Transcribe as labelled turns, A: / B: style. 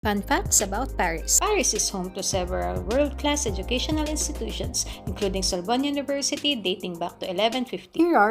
A: Fun facts about Paris. Paris is home to several world-class educational institutions, including Sorbonne University dating back to 1150.
B: Here are